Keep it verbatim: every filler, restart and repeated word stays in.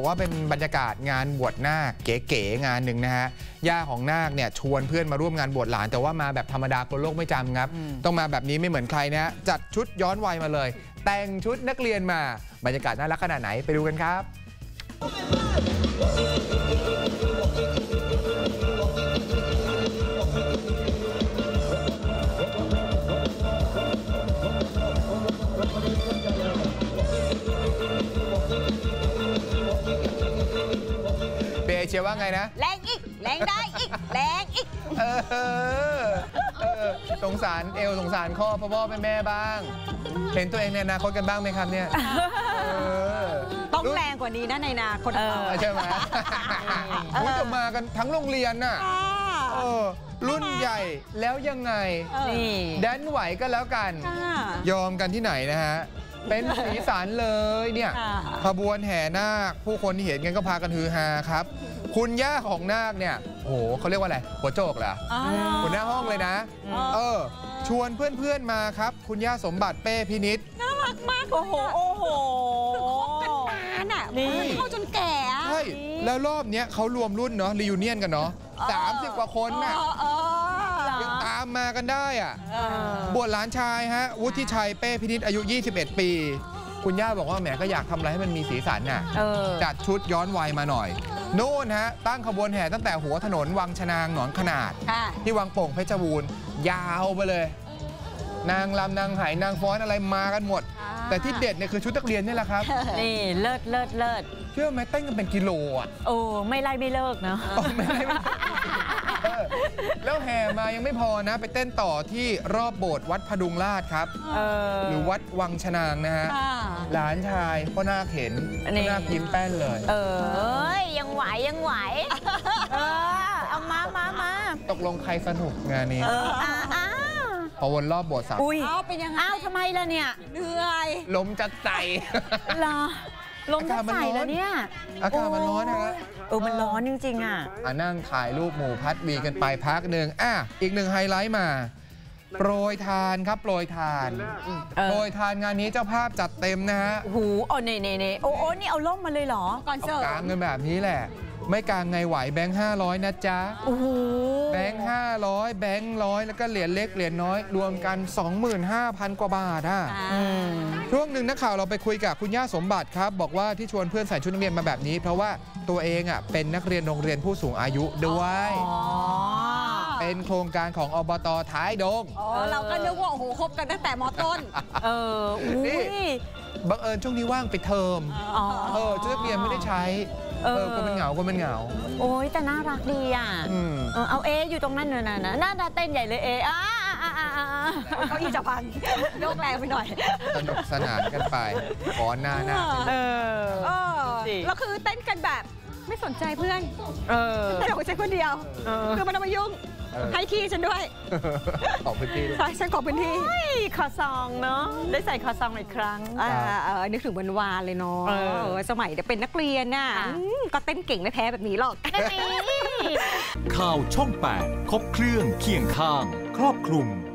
ว่าเป็นบรรยากาศงานบวชนาคเก๋ๆงานหนึ่งนะฮะย่าของนาคเนี่ยชวนเพื่อนมาร่วมงานบวชหลานแต่ว่ามาแบบธรรมดาคนโลกไม่จำครับต้องมาแบบนี้ไม่เหมือนใครนะจัดชุดย้อนวัยมาเลยแต่งชุดนักเรียนมาบรรยากาศน่ารักขนาดไหนไปดูกันครับเบเชียว่าไงนะแรงอีกแรงได้อีกแรงอีกเออเออสงสารเอวสงสารข้อพ่อพ่อแม่แม่บ้างเห็นตัวเองในอนาคตกันบ้างไหมครับเนี่ยต้องแรงกว่านี้นะในอนาคตใช่ไหมคุณจะมากันทั้งโรงเรียนน่ะรุ่นใหญ่แล้วยังไงแดนไหวก็แล้วกันยอมกันที่ไหนนะฮะเป็นสีสันเลยเนี่ยขบวนแห่นาคผู้คนที่เห็นกันก็พากันฮือฮาครับคุณย่าของนาคเนี่ยโอ้โหเขาเรียกว่าอะไรหัวโจกเหรอคุณหน้าห้องเลยนะเออชวนเพื่อนๆมาครับคุณย่าสมบัติเป้พินิจน่ารักมากโอ้โหโอ้โหคือคบกันนานอ่ะเข้าจนแก่ใช่แล้วรอบเนี้ยเขารวมรุ่นเนาะรียูเนียนกันเนาะสามสิบกว่าคนน่ะยังตามมากันได้อ่ะบวชหลานชายฮะวุฒิชัยเป้พินิจอายุยี่สิบเอ็ดปีคุณย่าบอกว่าแหมก็อยากทำอะไรให้มันมีสีสันน่ะจัดชุดย้อนวัยมาหน่อยโน่นฮะตั้งขบวนแห่ตั้งแต่หัวถนนวังชนางหนองขนาดที่วังโป่งเพชรบูรณ์ยาวไปเลยนางลำนางไหนางฟ้อนอะไรมากันหมดแต่ที่เด็ดเนี่ยคือชุดนักเรียนนี่แหละครับนี่เลิศเลิศเลิศเชื่อไหมเต้นกันเป็นกิโลอ่ะโอ้ไม่ไล่ไม่เลิกเนาะไม่ไล่ไม่แล้วแห่มายังไม่พอนะไปเต้นต่อที่รอบโบสถ์วัดพดุงราชครับหรือวัดวังชนางนะฮะหลานชายพ่อนาคเห็นพ่อนาคยิ้มแป้นเลยเออยังไหวยังไหวเออเอามามามาตกลงใครสนุกงานนี้พอวนรอบโบสถ์สามอุ้ยอ้าวเป็นยังไงอ้าวทำไมล่ะเนี่ยเหนื่อยลมจะใส่เหรอลมจะใส่แล้วเนี่ยอากาศมันร้อนนะฮะเออมันร้อนจริงๆอ่ะอ่ะนั่งถ่ายรูปหมู่พัดวีกันไปพักหนึ่งอ่ะอีกหนึ่งไฮไลท์มาโปรยทานครับโปรยทานโปรยทานงานนี้เจ้าภาพจัดเต็มนะฮะหูอ๋อเน่เน่เน่โอ้โอ้นี่เอาล่มมาเลยเหรอก่อนเสิร์ฟกางเงินแบบนี้แหละไม่กางไงไหวแบงค์ห้าร้อยนะจ๊ะแบงค์ห้าร้อยแบงค์ร้อยแล้วก็เหรียญเล็กเหรียญน้อยรวมกัน สองหมื่นห้าพัน กว่าบาทอ่ะช่วงหนึ่งนักข่าวเราไปคุยกับคุณย่าสมบัติครับบอกว่าที่ชวนเพื่อนใส่ชุดนักเรียนมาแบบนี้เพราะว่าตัวเองอ่ะเป็นนักเรียนโรงเรียนผู้สูงอายุด้วยเป็นโครงการของอบต.ท้ายดงเราก็นึกว่าโอ้โหคบกันตั้งแต่ม.ต้นเออนี่บังเอิญช่วงนี้ว่างปิดเทอมเออชุดนักเรียนไม่ได้ใช้เออก็มันเหงาก็มันเหงาโอ้ยแต่น่ารักดีอ่ะเอาเออยู่ตรงนั้นเนอะนะน่าเต้นใหญ่เลยเออ่าอ่าอ่าเขาอีจะพังโยกแรงไปหน่อยสนุกสนานกันไปขอหน้าหน้าเออแล้วคือเต้นกันแบบไม่สนใจเพื่อนเออแต่เราใจคนเดียวคือมันมายุ่งให้ที่ฉันด้วยขอพื้นที่ใช่ฉันขอพื้นที่คอซองเนาะได้ใส่คอซองอีกครั้งนึกถึงวันวานเลยเนาะสมัยเด็กเป็นนักเรียนน่ะก็เต้นเก่งไม่แพ้แบบนี้หรอกข่าวช่องแปดครบเครื่องเคียงข้างครอบคลุม